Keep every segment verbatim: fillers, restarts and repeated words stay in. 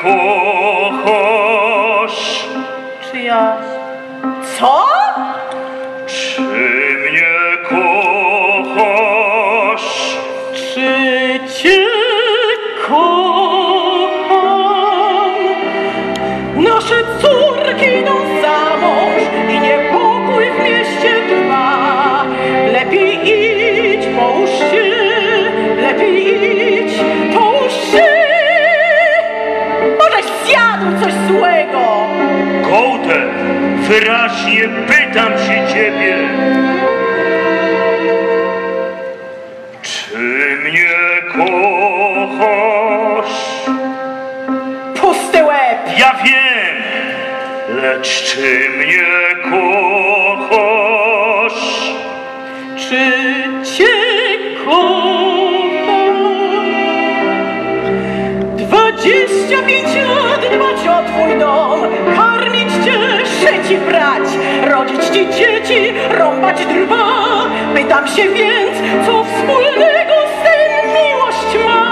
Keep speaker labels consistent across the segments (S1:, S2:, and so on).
S1: kochasz?
S2: Czy ja... Co?
S1: Czy mnie kochasz?
S2: Czy cię kocham? Nasze córki idą za mąż i niepokój w mieście trwa. Lepiej idź, połóż się, lepiej idź, połóż się. Możeś zjadł coś złego.
S1: Gołdę, wyraźnie pytam się ciebie. Czy mnie kochasz?
S2: Pusty łeb.
S1: Ja wiem, lecz czy mnie kochasz?
S2: Czy cię kocham? Dwadzieścia pięć lat dbać o twój dom, karmić cię, szyć i prać, rodzić ci dzieci, rąbać drwa. Pytam się więc, co wspólnego z tym miłość ma?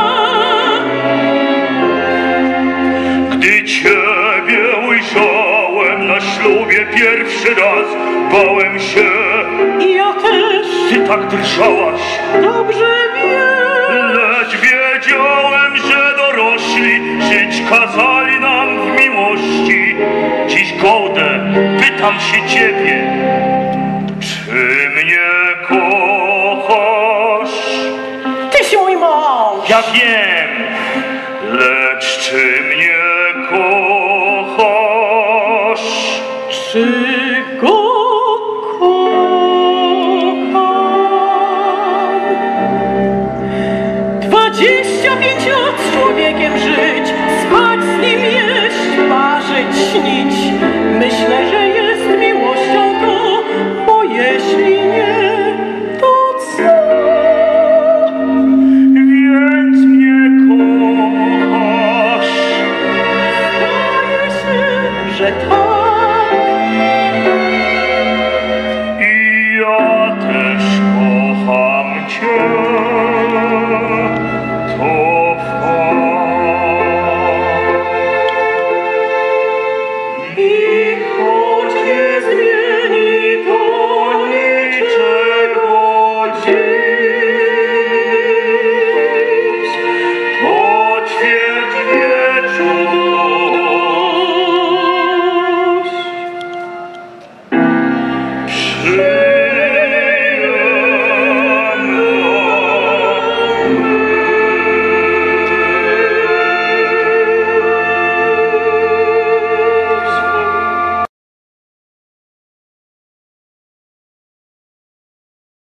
S1: Gdy ciebie ujrzałem na ślubie pierwszy raz, bałem się.
S2: I ja też.
S1: Ty tak drżałaś.
S2: Dobrze wiem.
S1: Lecz wiedziałem, że dorośli żyć kazali nam w miłości. Dziś, Gołdę, pytam się ciebie, czy mnie kochasz?
S2: Tyś mój mąż.
S1: Ja wiem, lecz czy mnie kochasz?
S2: Czy